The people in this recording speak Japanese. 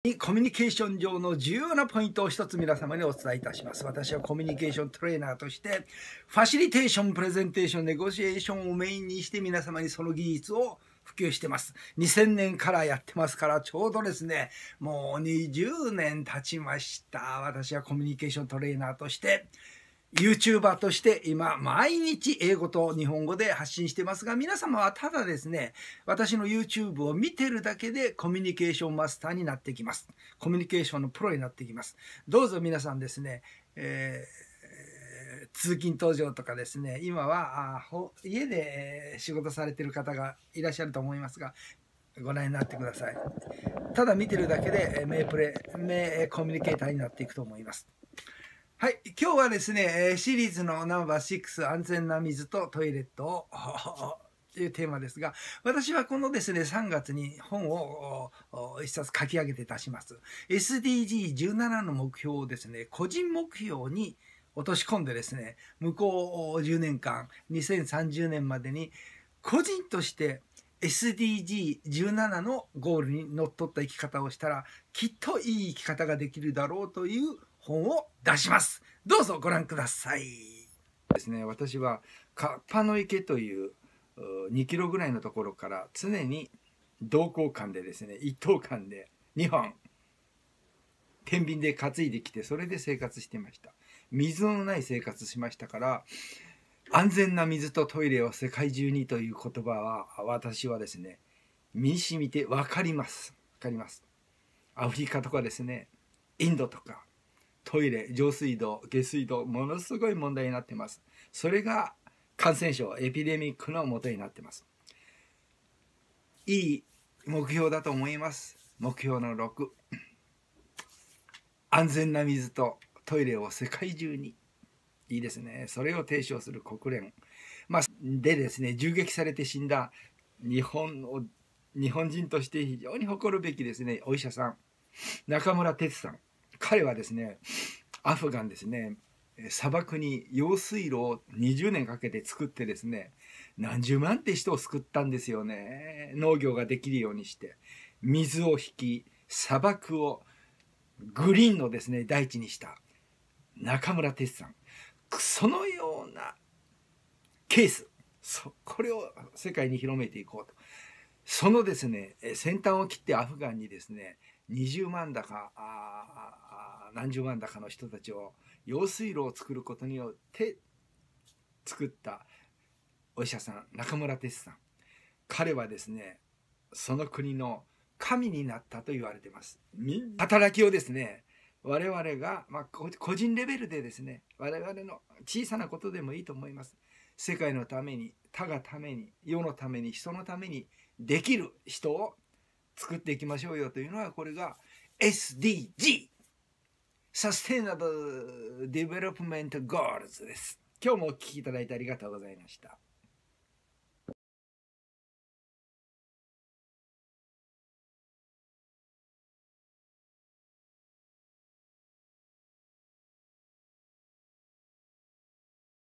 コミュニケーション上の重要なポイントを一つ皆様にお伝えいたします。私はコミュニケーショントレーナーとして、ファシリテーション、プレゼンテーション、ネゴシエーションをメインにして皆様にその技術を普及してます。2000年からやってますから、ちょうどですね、もう20年経ちました。私はコミュニケーショントレーナーとして、YouTuber として今毎日英語と日本語で発信してますが、皆様はただですね、私の YouTube を見てるだけでコミュニケーションマスターになってきます。コミュニケーションのプロになってきます。どうぞ皆さんですね、通勤途上とかですね、今は家で仕事されてる方がいらっしゃると思いますが、ご覧になってください。ただ見てるだけで名コミュニケーターになっていくと思います。はい、今日はですね、シリーズのナンバー6、安全な水とトイレットをというテーマですが、私はこのですね、3月に本を一冊書き上げて出します。SDG17 の目標をですね、個人目標に落とし込んでですね、向こう10年間、2030年までに個人として SDG17 のゴールにのっとった生き方をしたら、きっといい生き方ができるだろうという本を出します。どうぞご覧ください。ですね、私はカッパの池という2キロぐらいのところから常に同行間でですね、一等間で2本天秤で担いできて、それで生活してました。水のない生活しましたから、安全な水とトイレを世界中にという言葉は私はですね、身に染みて分かります。分かります。アフリカとかですね、インドとか、トイレ、上水道、下水道、ものすごい問題になっています。それが感染症、エピデミックの元になっています。いい目標だと思います。目標の6。安全な水とトイレを世界中に。いいですね。それを提唱する国連。でですね、銃撃されて死んだ日本人として非常に誇るべきですね、お医者さん、中村哲さん。彼はですね、アフガンですね、砂漠に用水路を20年かけて作ってですね、何十万って人を救ったんですよね。農業ができるようにして、水を引き、砂漠をグリーンのですね、大地にした中村哲さん。そのようなケース、これを世界に広めていこうと。そのですね、先端を切ってアフガンにですね、20万だか何十万だかの人たちを用水路を作ることによって作ったお医者さん、中村哲さん。彼はですね、その国の神になったと言われています。働きをですね、我々が、個人レベルでですね、我々の小さなことでもいいと思います。世界のために、他がために、世のために、人のためにできる人を作っていきましょうよというのは、これが SDG、Sustainable Development Goals です。今日もお聞きいただいてありがとうございました。